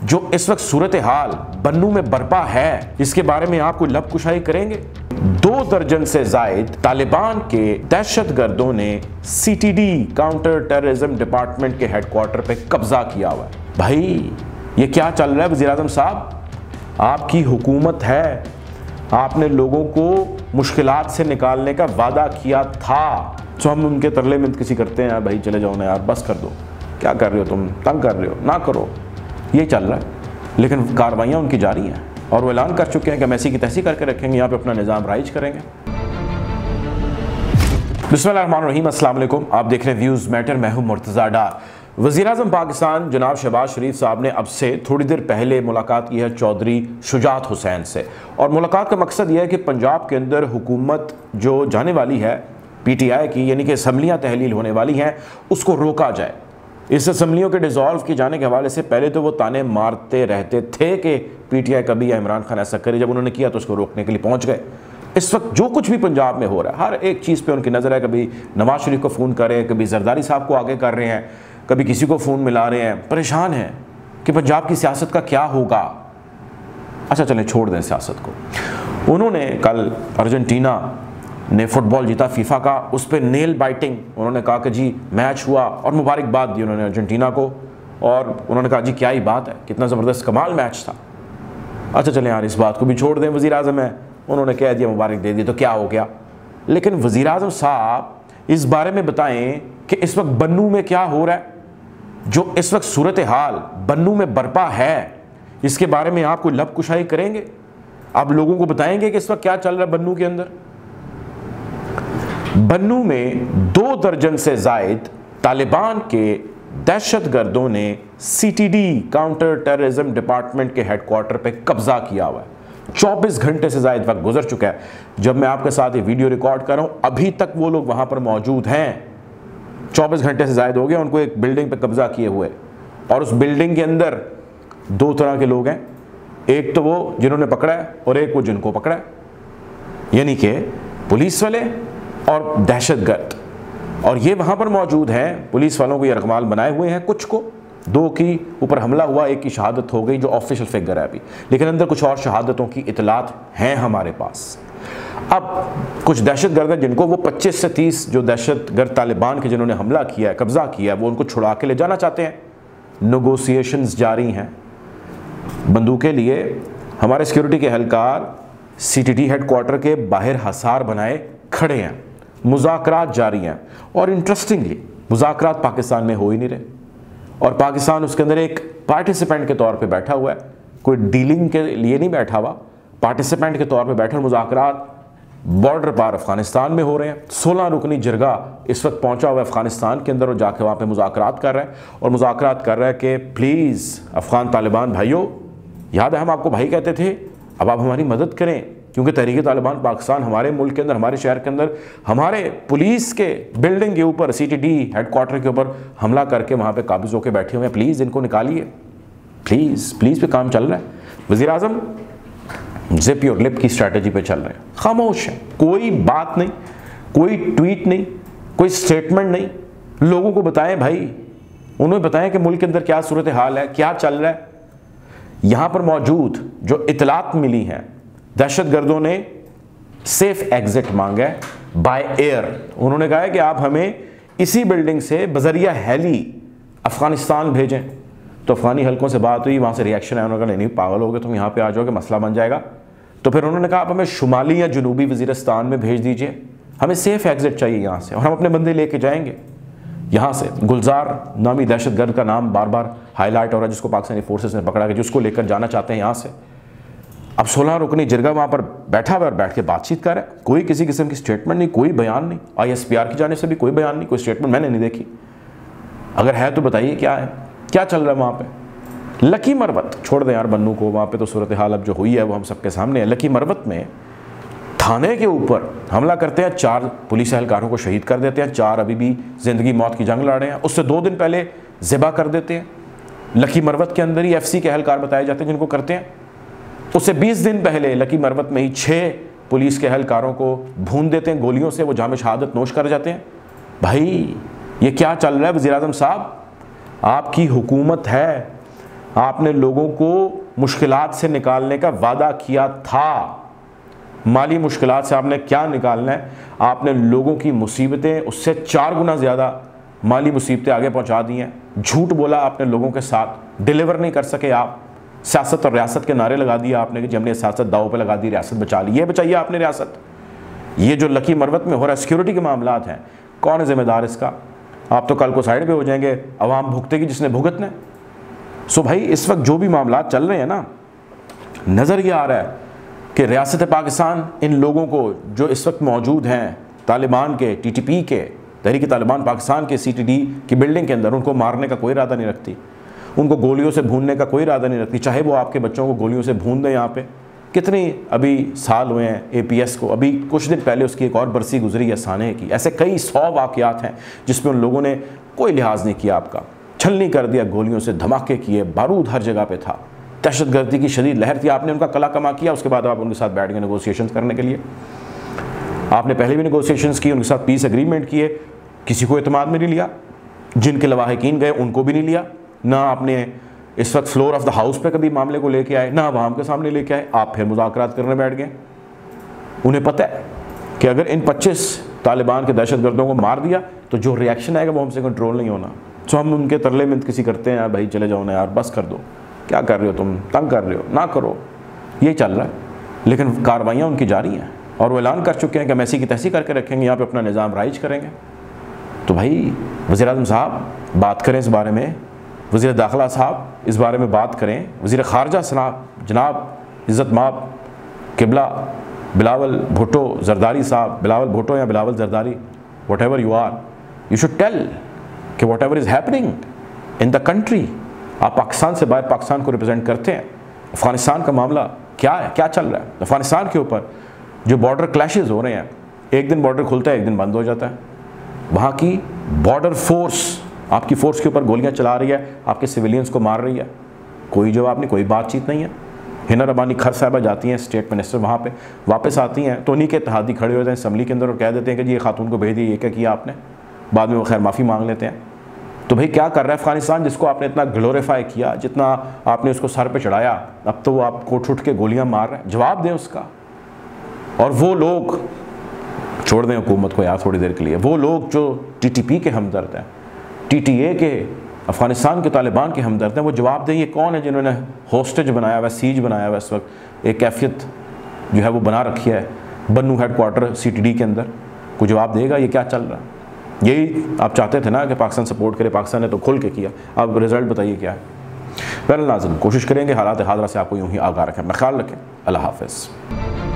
जो इस वक्त सूरत हाल बन्नू में बरपा है, इसके बारे में आप कोई लब कुशाई करेंगे। 2 दर्जन से जायद तालिबान के दहशतगर्दों ने CTD काउंटर टेररिज्म डिपार्टमेंट के हेडक्वार्टर पे कब्जा किया हुआ है। भाई ये क्या चल रहा है वज़ीर आज़म साहब? आपकी हुकूमत है, आपने लोगों को मुश्किलात से निकालने का वादा किया था, तो हम उनके तरले में किसी करते हैं भाई चले जाओ ना यार, बस कर दो, क्या कर रहे हो तुम, तंग कर रहे हो, ना करो, ये चल रहा है। लेकिन कार्रवाइयाँ उनकी जारी हैं और वो ऐलान कर चुके हैं कि हम ऐसी की तैसी करके रखेंगे, यहाँ पे अपना निज़ाम राइज करेंगे। बिस्मिल्लाहिर्रहमानिर्रहीम, अस्सलाम वालेकुम। आप देख रहे हैं व्यूज़ मैटर, मैं हूं मुर्तज़ा डार। वज़ीर आज़म पाकिस्तान जनाब शहबाज शरीफ साहब ने अब से थोड़ी देर पहले मुलाकात की है चौधरी शुजात हुसैन से, और मुलाकात का मकसद यह है कि पंजाब के अंदर हुकूमत जो जाने वाली है PTI की, यानी कि असम्बलियाँ तहलील होने वाली हैं, उसको रोका जाए। इस असम्बलियों के डिज़ोल्व किए जाने के हवाले से पहले तो वो ताने मारते रहते थे कि PTI कभी या इमरान खान ऐसा करे, जब उन्होंने किया तो उसको रोकने के लिए पहुँच गए। इस वक्त जो कुछ भी पंजाब में हो रहा है, हर एक चीज़ पे उनकी नज़र है। कभी नवाज शरीफ को फ़ोन कर रहे हैं, कभी जरदारी साहब को आगे कर रहे हैं, कभी किसी को फ़ोन मिला रहे हैं, परेशान हैं कि पंजाब की सियासत का क्या होगा। अच्छा चलें, छोड़ दें सियासत को। उन्होंने कल अर्जेंटीना ने फुटबॉल जीता फीफा का, उस पर नेल बाइटिंग, उन्होंने कहा कि जी मैच हुआ, और मुबारकबाद दी उन्होंने अर्जेंटीना को, और उन्होंने कहा जी क्या ही बात है, कितना ज़बरदस्त कमाल मैच था। अच्छा चलें यार, इस बात को भी छोड़ दें। वज़ीर आज़म है, उन्होंने कह दिया, मुबारक दे दी, तो क्या हो गया। लेकिन वज़ीर आज़म साहब इस बारे में बताएं कि इस वक्त बन्नू में क्या हो रहा है, जो इस वक्त सूरत हाल बन्नू में बरपा है, इसके बारे में आप कोई लब कुशाई करेंगे? आप लोगों को बताएंगे कि इस वक्त क्या चल रहा है बन्नू के अंदर। बन्नू में 2 दर्जन से जायद तालिबान के दहशतगर्दों ने CTD काउंटर टेररिज्म डिपार्टमेंट के हेडक्वार्टर पे कब्जा किया हुआ है। 24 घंटे से जायद वक्त गुजर चुका है जब मैं आपके साथ ये वीडियो रिकॉर्ड कर रहा हूं, अभी तक वो लोग वहां पर मौजूद हैं। 24 घंटे से जायद हो गया उनको एक बिल्डिंग पे कब्जा किए हुए, और उस बिल्डिंग के अंदर 2 तरह के लोग हैं, एक तो वो जिन्होंने पकड़ा है और एक वो जिनको पकड़ा है, यानी कि पुलिस वाले और दहशतगर्द। और ये वहाँ पर मौजूद हैं, पुलिस वालों को ये रकमाल बनाए हुए हैं, कुछ को 2 की ऊपर हमला हुआ, एक की शहादत हो गई जो ऑफिशियल फिगर है अभी, लेकिन अंदर कुछ और शहादतों की इतलात हैं हमारे पास। अब कुछ दहशतगर्द हैं जिनको वो 25 से 30 जो दहशतगर्द तालिबान के जिन्होंने हमला किया है, कब्जा किया है, वो उनको छुड़ा के ले जाना चाहते हैं। नेगोशिएशंस जारी हैं। बंदूकें लिए हमारे सिक्योरिटी के एहलकार CTD हेडक्वार्टर के बाहर हसार बनाए खड़े हैं, मुज़ाकरात जारी हैं, और इंटरेस्टिंगली मुज़ाकरात पाकिस्तान में हो ही नहीं रहे, और पाकिस्तान उसके अंदर एक पार्टिसिपेंट के तौर पे बैठा हुआ है, कोई डीलिंग के लिए नहीं बैठा हुआ, पार्टिसिपेंट के तौर पे बैठे। मुज़ाकरात बॉर्डर पार अफगानिस्तान में हो रहे हैं। 16 रुकनी जरगा इस वक्त पहुंचा हुआ है अफगानिस्तान के अंदर, और जाके वहाँ पे मुज़ाकरात कर रहा है, और मुज़ाकरात कर रहा है कि प्लीज़ अफ़गान तालिबान भाइयों, याद है हम आपको भाई कहते थे, अब आप हमारी मदद करें, क्योंकि तहरीक तालिबान पाकिस्तान हमारे मुल्क के अंदर, हमारे शहर के अंदर, हमारे पुलिस के बिल्डिंग के ऊपर, CTD हेडक्वार्टर के ऊपर हमला करके वहाँ पे काबिज होकर बैठे हुए हैं, प्लीज़ इनको निकालिए, प्लीज़ प्लीज़ पे काम चल रहा है। वज़ीर आज़म जिप योर लिप की स्ट्रैटेजी पे चल रहे हैं, खामोश है, कोई बात नहीं, कोई ट्वीट नहीं, कोई स्टेटमेंट नहीं। लोगों को बताएं भाई, उन्हें बताएं कि मुल्क के अंदर क्या सूरत हाल है, क्या चल रहा है। यहाँ पर मौजूद जो इतलात मिली हैं, दहशतगर्दों ने सेफ एग्जिट मांगा है बाय एयर। उन्होंने कहा है कि आप हमें इसी बिल्डिंग से बजरिया हेली अफगानिस्तान भेजें। तो अफगानी हलकों से बात हुई, वहाँ से रिएक्शन आया, उन्होंने कहा नहीं पागल हो गए तुम, यहाँ पे आ जाओगे मसला बन जाएगा। तो फिर उन्होंने कहा आप हमें शुमाली या जनूबी वज़ीरिस्तान में भेज दीजिए, हमें सेफ एग्जिट चाहिए यहाँ से, और हम अपने बंदे लेके जाएंगे यहाँ से। गुलजार नामी दहशतगर्द का नाम बार बार हाईलाइट हो रहा है, जिसको पाकिस्तानी फोर्सेस ने पकड़ा, कि जिसको लेकर जाना चाहते हैं यहाँ से। अब 16 रुकनी जिरगा वहाँ पर बैठा हुआ और बैठ के बातचीत कर रहा है, कोई किसी किस्म की स्टेटमेंट नहीं, कोई बयान नहीं। ISPR की जाने से भी कोई बयान नहीं, कोई स्टेटमेंट मैंने नहीं देखी। अगर है तो बताइए क्या है, क्या चल रहा है वहाँ पे। लकी मरवत छोड़ दें यार बन्नू को, वहाँ पे तो सूरत हाल अब जो हुई है वो हम सबके सामने है। लकी मरवत में थाने के ऊपर हमला करते हैं, 4 पुलिस एहलकारों को शहीद कर देते हैं, 4 अभी भी जिंदगी मौत की जंग लड़ रहे हैं। उससे 2 दिन पहले ज़िबा कर देते हैं। लकी मरवत के अंदर ही FC के एहलकार बताए जाते हैं जिनको करते हैं। उससे 20 दिन पहले लकी मरवत में ही 6 पुलिस के एहलकारों को भून देते हैं गोलियों से, वो जाम शहादत नोश कर जाते हैं। भाई ये क्या चल रहा है वज़ीर आज़म साहब? आपकी हुकूमत है, आपने लोगों को मुश्किलात से निकालने का वादा किया था। माली मुश्किलात से आपने क्या निकालना है? आपने लोगों की मुसीबतें उससे 4 गुना ज़्यादा माली मुसीबतें आगे पहुंचा दी हैं। झूठ बोला आपने लोगों के साथ, डिलीवर नहीं कर सके आप। सियासत और रियासत के नारे लगा दिए आपने कि जी हमने सियासत दाव पे लगा दी, रियासत बचा ली। ये बचाइए आपने रियासत। ये जो लकी मरवत में हो रहा है, सिक्योरिटी के मामलात हैं, कौन है जिम्मेदार इसका? आप तो कल को साइड पे हो जाएंगे, अवाम भुगतेगी जिसने भुगतना है। सो भाई इस वक्त जो भी मामलात चल रहे हैं ना, नज़र ये आ रहा है कि रियासत पाकिस्तान इन लोगों को जो इस वक्त मौजूद हैं तालिबान के, TTP के, तहरीक तालिबान पाकिस्तान के CTD की बिल्डिंग के अंदर, उनको मारने का कोई इरादा नहीं रखती, उनको गोलियों से भूनने का कोई इरादा नहीं रखती। चाहे वो आपके बच्चों को गोलियों से भून दें। यहाँ पे कितनी अभी साल हुए हैं APS को, अभी कुछ दिन पहले उसकी एक और बरसी गुजरी है साने की। ऐसे कई 100 वाक़यात हैं जिसमें उन लोगों ने कोई लिहाज नहीं किया, आपका छलनी कर दिया, गोलियों से धमाके किए, बारूद हर जगह पे था, दहशतगर्दी की शदीद लहर थी। आपने उनका कला कमा किया, उसके बाद आप उनके साथ बैठ गए नेगोशिएशन करने के लिए। आपने पहले भी नेगोशिएशंस किए, उनके साथ पीस एग्रीमेंट किए, किसी को एतमाद में नहीं लिया। जिनके लवाहिकीन गए उनको भी नहीं लिया। ना आपने इस वक्त फ्लोर ऑफ द हाउस पे कभी मामले को लेके आए, ना अवाम के सामने लेके आए। आप फिर मुज़ाकरात करने बैठ गए। उन्हें पता है कि अगर इन 25 तालिबान के दहशतगर्दों को मार दिया तो जो रिएक्शन आएगा वो हमसे कंट्रोल नहीं होना। तो हम उनके तरले में किसी करते हैं, यार भाई चले जाओ ना यार, बस कर दो, क्या कर रहे हो तुम, तंग कर रहे हो, ना करो। यही चल रहा है, लेकिन कार्रवाइयाँ उनकी जारी हैं और वो ऐलान कर चुके हैं कि हम ऐसी की तैसी करके रखेंगे, यहाँ पे अपना निज़ाम राइज करेंगे। तो भाई वज़ीर-ए-आज़म साहब बात करें इस बारे में, वज़ीर दाखिला साहब इस बारे में बात करें, वज़ीर ख़ारजा साहब जनाब इज़्ज़त माब किबला बिलावल भुट्टो ज़रदारी साहब, बिलावल भुट्टो या Bilawal Zardari, whatever you are, you should tell कि whatever is happening in the country. आप पाकिस्तान से बाहर पाकिस्तान को रिप्रेजेंट करते हैं। अफ़गानिस्तान का मामला क्या है, क्या चल रहा है अफ़गानिस्तान के ऊपर? जो बॉर्डर क्लैशेज़ हो रहे हैं, एक दिन बॉर्डर खुलता है, एक दिन बंद हो जाता है। वहाँ की बॉर्डर फोर्स आपकी फ़ोर्स के ऊपर गोलियाँ चला रही है, आपके सिविलियंस को मार रही है, कोई जवाब नहीं, कोई बातचीत नहीं है। हिना रबानी खर साहबा जाती हैं स्टेट मिनिस्टर, वहाँ पे वापस आती हैं तो उन्हीं के इत्तेहादी खड़े हो जाते हैं असम्बली के अंदर और कह देते हैं कि जी ये खातून को भेज दिए, ये क्या किया आपने। बाद में वो खैर माफ़ी मांग लेते हैं। तो भाई क्या कर रहा है अफ़गानिस्तान, जिसको आपने इतना ग्लोरीफाई किया, जितना आपने उसको सर पे चढ़ाया, अब तो वो आपको उठ के गोलियां मार रहे हैं। जवाब दें उसका। और वो लोग छोड़ दें हुकूमत को यार थोड़ी देर के लिए, वो लोग जो TTP के हमदर्द हैं, TTA के, अफ़गानिस्तान के तालिबान के हमदर्द हैं, वो जवाब दें ये कौन है जिन्होंने होस्टेज बनाया हुआ, सीज बनाया हुआ, इस वक्त एक कैफियत जो है वो बना रखी है बन्नू हेडक्वार्टर CTD के अंदर। कोई जवाब देगा ये क्या चल रहा है? यही आप चाहते थे ना कि पाकिस्तान सपोर्ट करे, पाकिस्तान ने तो खुल के किया। अब रिजल्ट बताइए क्या है। पहले नाज़िम कोशिश करेंगे हालात हाज़िरा से आपको यूँ ही आगाह रखें। अपना ख्याल रखें। अल्लाह हाफ़िज़।